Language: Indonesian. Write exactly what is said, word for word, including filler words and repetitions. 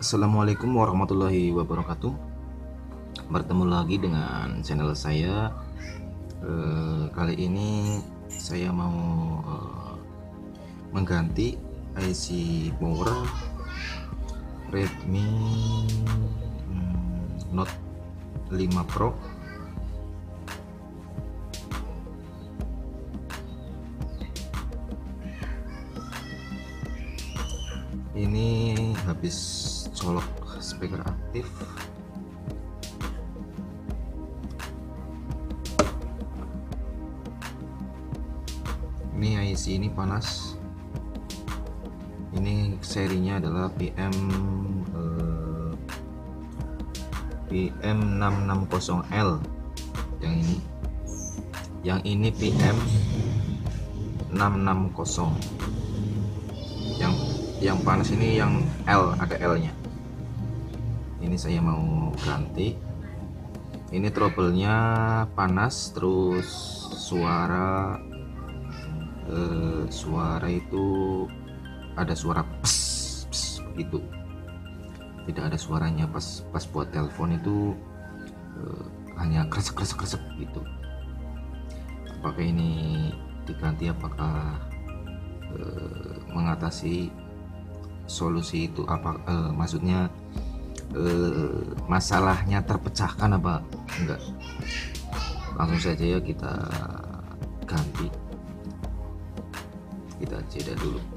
Assalamualaikum warahmatullahi wabarakatuh. Bertemu lagi dengan channel saya. eh, Kali ini saya mau eh, mengganti I C power Redmi hmm, Note lima Pro. Ini habis colok speaker aktif. Ini I C ini panas. Ini serinya adalah P M eh, P M enam enam nol L. Yang ini, yang ini P M enam enam nol. Yang yang panas ini yang L, ada L nya. Ini saya mau ganti. Ini trouble-nya panas, terus suara eh, suara itu ada suara pes, pes begitu. Tidak ada suaranya pas pas buat telepon itu eh, hanya kresek kresek kresek gitu. Apakah ini diganti, apakah eh, mengatasi solusi itu apa, eh, maksudnya eh, masalahnya terpecahkan apa enggak? Langsung saja ya kita ganti. Kita jeda dulu.